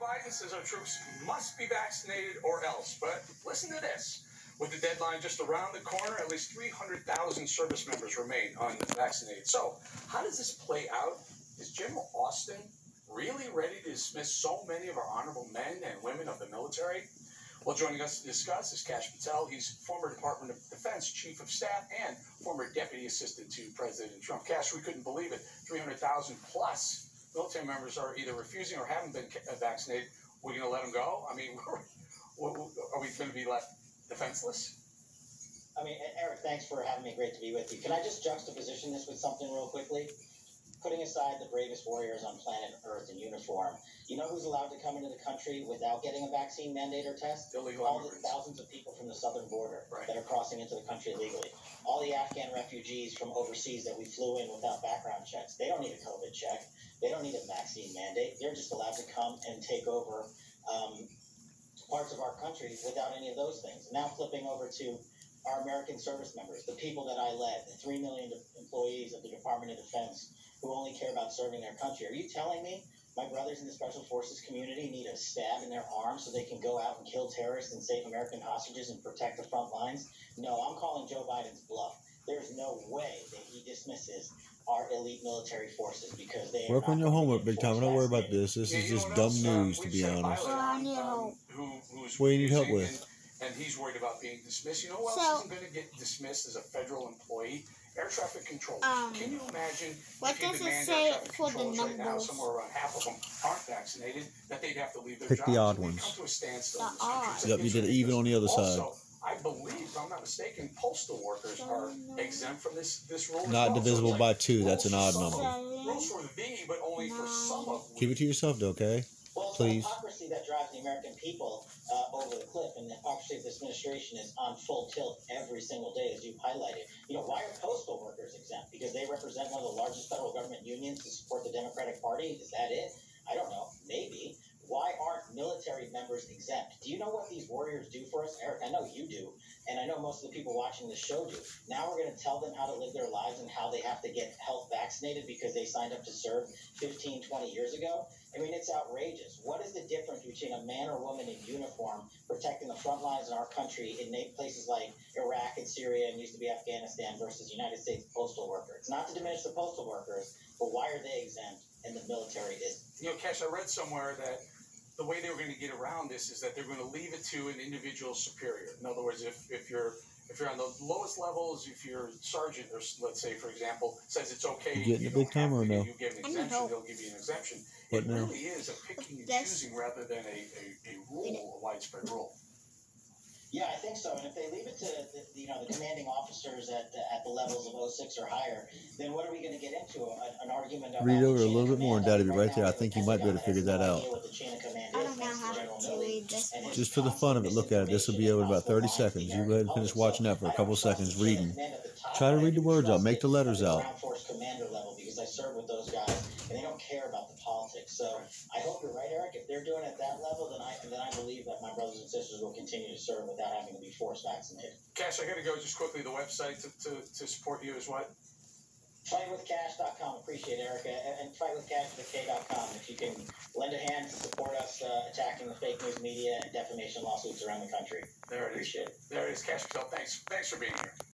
Biden says our troops must be vaccinated or else. But listen to this. With the deadline just around the corner, at least 300,000 service members remain unvaccinated. So, how does this play out? Is General Austin really ready to dismiss so many of our honorable men and women of the military? Well, joining us to discuss is Kash Patel. He's former Department of Defense Chief of Staff and former Deputy Assistant to President Trump. Kash, we couldn't believe it. 300,000 plus military members are either refusing or haven't been vaccinated. We're going to let them go? I mean, are we going to be left defenseless? I mean, Eric, thanks for having me. Great to be with you. Can I just juxtaposition this with something real quickly? Putting aside the bravest warriors on planet Earth in uniform, you know who's allowed to come into the country without getting a vaccine mandate or test? Illegal all the immigrants. thousands of people from the southern border Right. that are crossing into the country illegally. All the Afghan refugees from overseas that we flew in without background checks. They don't need a COVID check. They don't need a vaccine mandate. They're just allowed to come and take over parts of our country without any of those things. Now flipping over to our American service members, the people that I led, the 3 million employees of the Department of Defense who only care about serving their country. Are you telling me my brothers in the Special Forces community need a stab in their arm so they can go out and kill terrorists and save American hostages and protect the front lines? No, I'm calling Joe Biden's bluff. There's no way that he dismisses our elite military forces because they work on your homework, big time. Don't worry about this. This is just dumb news, to be honest. What do you need help with? And he's worried about being dismissed. You know who else isn't going to get dismissed as a federal employee? Air traffic controllers. Can you imagine what if you does it demand say air traffic for the controllers right now, numbers? somewhere around half of them aren't vaccinated, that they'd have to leave their Pick jobs? the odd We'd ones. come to a standstill The in this country. odd. So Yep, you did it even on the other side. Also, I believe, if I'm not mistaken, postal workers are exempt from this rule. as Not well. divisible So by it's 2. That's an odd rules for number. some of- rules for thee, but only for some of we. Keep it to yourself, though, okay? Well, it's Please. the hypocrisy that drives the American people over the cliff, and the hypocrisy of this administration is on full tilt every single day, as you've highlighted. You know, why are postal workers exempt? Because they represent one of the largest federal government unions to support the Democratic Party? Is that it? I don't know. Maybe. Why aren't military members exempt? Do you know what these warriors do for us? Eric, I know you do, and I know most of the people watching this show do. Now we're going to tell them how to live their lives and how they have to get health vaccinated because they signed up to serve 15, 20 years ago? I mean, it's outrageous. What is the difference between a man or woman in uniform protecting the front lines in our country in places like Iraq and Syria and used to be Afghanistan versus United States postal workers? It's not to diminish the postal workers, but why are they exempt and the military isn't? You know, Kash, I read somewhere that the way they were going to get around this is that they're going to leave it to an individual superior. In other words, if you're on the lowest levels, if your sergeant, or let's say, for example, says it's okay, You getting you the big don't have time or to, no? you give an I need exemption, help. they'll give you an exemption. What It now? really is a picking and Yes. choosing rather than a rule, a widespread rule. Yeah, I think so. And if they leave it to the commanding officers at the levels of 06 or higher, then what are we going to get into? An argument about Read the over a chain of little bit more, and command? Daddy, right there. I think you might be able to figure that out. What the chain of command I is, don't know thanks to how General to Milley read this and one. his Just for the fun of it, look at it. This will be over in about 30 seconds. You go ahead and finish watching that for a couple seconds, reading. Try to read the words out. Make the letters out. Ground Force Commander level, because I serve with those guys, and they don't care about the politics. So I hope you're right, Eric. If they're doing it at that level, then I believe that my brothers and sisters will continue to serve without having to be forced vaccinated. Kash, I got to go just quickly. The website to support you is what? Fightwithcash.com. Appreciate it, Erica. And fightwithcash.com. If you can lend a hand to support us attacking the fake news media and defamation lawsuits around the country. There it is. Appreciate it. There it is, Kash Patel. Thanks for being here.